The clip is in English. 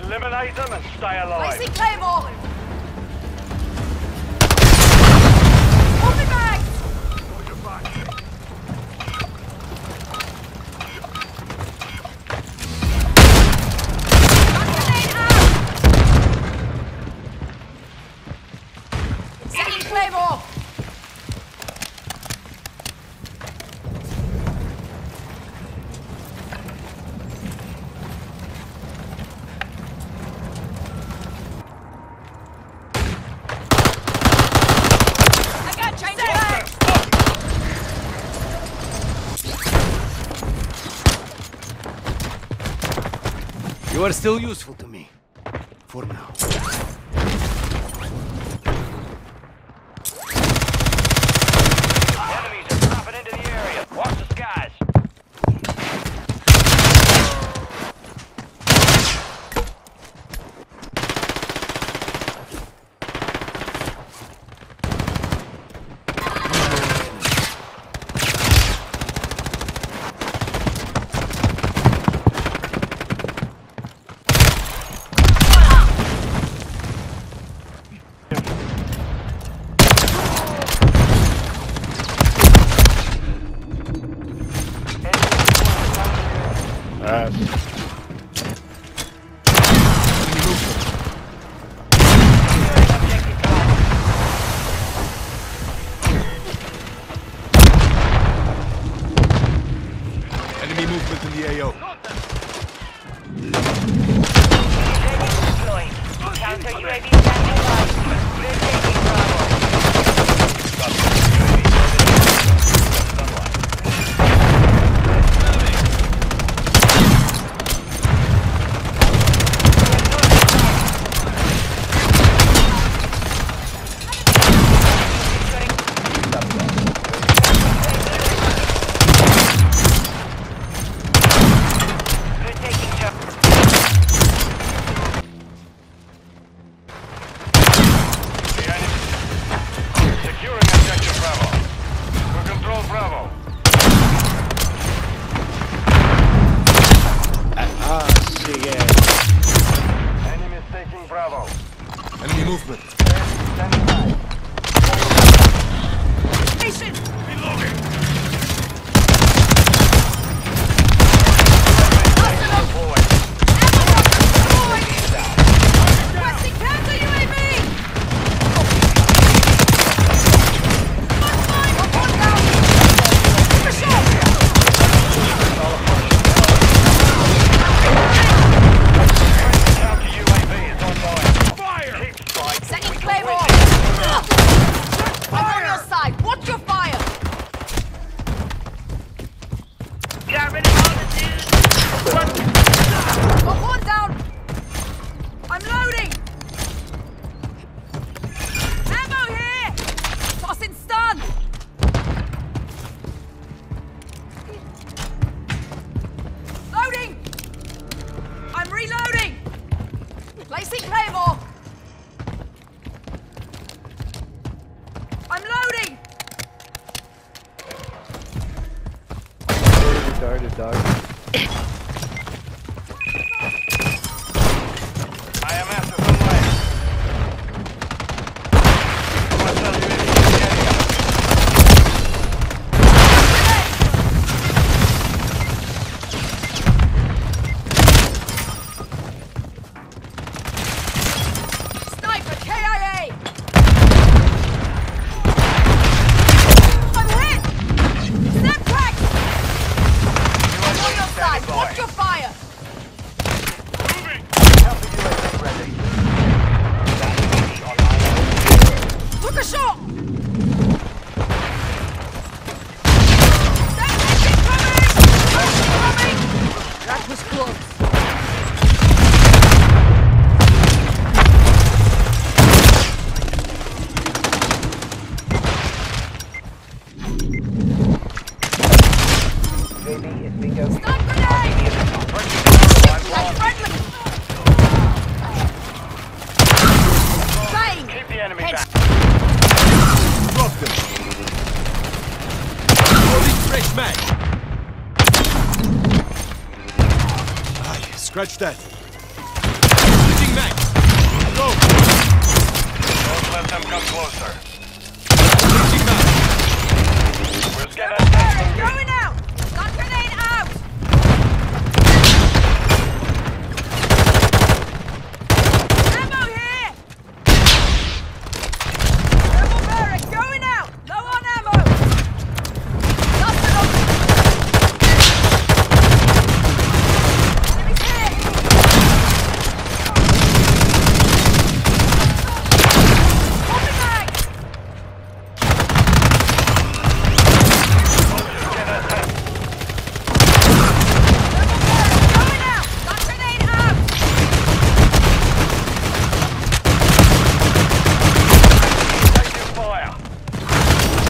Eliminate them and stay alive. Placing Claymore! Moving back! Grenade out! Setting Claymore! You are still useful to me. For now. Enemies are dropping into the area. Watch the skies. Enemy movement in the AO. Counter UAV standing by. We're taking Bravo. Enemy movement. Standing by. Station! Reloading. Requesting counter UAV! One down! For sure! Counter UAV is online. Fire! Keep strike. Setting Claymore! I'm on your side! Watch your fire! Got rid of all the dudes. Got one down! I'm loading! Ammo here! Tossing stun! Loading! I'm reloading! Placing Claymore! I'm loading! I am after some way. Hostile UAV in the area. Sniper KIA! I'm hit! Step back! I'm on your side! Watch your fire! Moving. Counter UAV ready. That UAV online. Took a shot! Step incoming! Incoming! That was close. UAV is bingo. Stun grenade! That's friendly! Flying! Keep the enemy Head back. Drop them. Holding fresh mag. Aye, scratch that. let them come closer. Switching back. We're scanning.